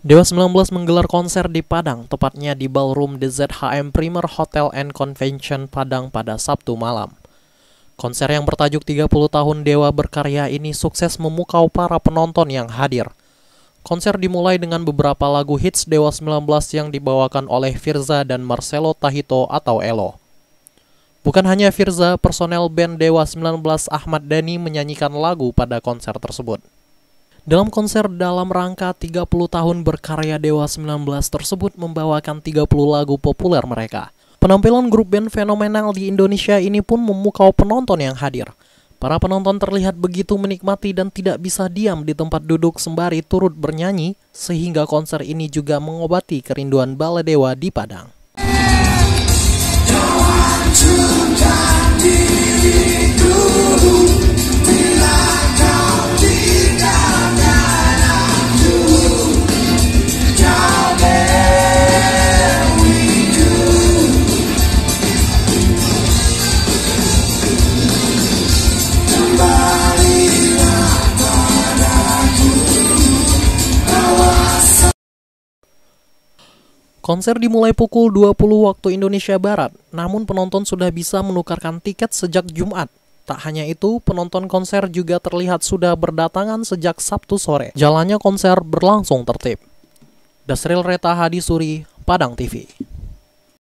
Dewa 19 menggelar konser di Padang, tepatnya di Ballroom DZHM Premier Hotel and Convention Padang pada Sabtu malam. Konser yang bertajuk 30 tahun Dewa berkarya ini sukses memukau para penonton yang hadir. Konser dimulai dengan beberapa lagu hits Dewa 19 yang dibawakan oleh Firza dan Marcelo Tahito atau Elo. Bukan hanya Firza, personel band Dewa 19 Ahmad Dhani menyanyikan lagu pada konser tersebut. Dalam konser dalam rangka 30 tahun berkarya Dewa 19 tersebut membawakan 30 lagu populer mereka. Penampilan grup band fenomenal di Indonesia ini pun memukau penonton yang hadir. Para penonton terlihat begitu menikmati dan tidak bisa diam di tempat duduk sembari turut bernyanyi, sehingga konser ini juga mengobati kerinduan bala Dewa di Padang. Konser dimulai pukul 20 waktu Indonesia Barat, namun penonton sudah bisa menukarkan tiket sejak Jumat. Tak hanya itu, penonton konser juga terlihat sudah berdatangan sejak Sabtu sore. Jalannya konser berlangsung tertib. Dasril Reta Hadisuri, Padang TV.